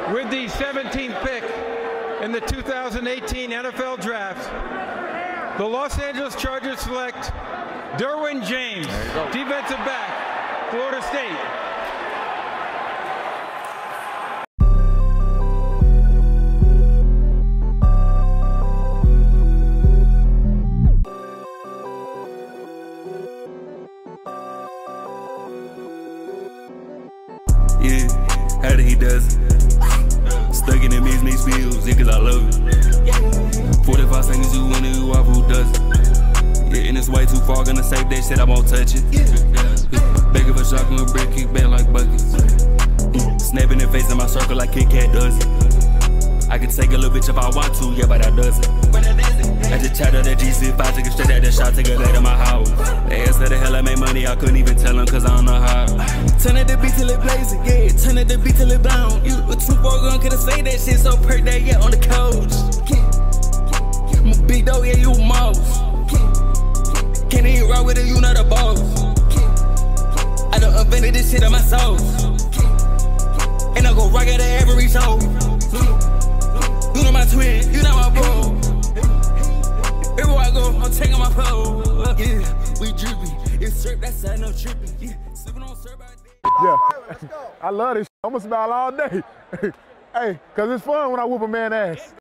With the 17th pick in the 2018 NFL Draft, the Los Angeles Chargers select Derwin James, defensive back, Florida State. Yeah, how did he does it? Stuck in the mixed fields, yeah, cause I love it. 45 seconds, you win it, you off, who does it? Yeah, and it's way too far, gonna save that shit, I won't touch it. Back of a shotgun, brick, kick back like buckets. Snapping the face in my circle like Kit Kat does it. I can take a little bitch if I want to, yeah, but I doesn't. I just chat out that G6, I took it straight out that shot, take it back to my house. They asked how the hell I made money, I couldn't even tell them cause I don't know how. Turn at the beat till it blazing, yeah, turn at the beat till it blown. You a 2-4 gun, could've say that shit so per day, yeah, on the couch. I'm a big dog, yeah, you a mouse. Can't even rock with it, you not a boss. I done invented this shit on my soul. And I go rock it at every show. You know my twin, you know my bro. Everywhere I go, I'm taking my pole. Yeah, we drippy. It's straight, that's how no tripping. Yeah, sipping on syrup out there. Yeah, I love this. I'm gonna smile all day. Hey, cause it's fun when I whoop a man's ass.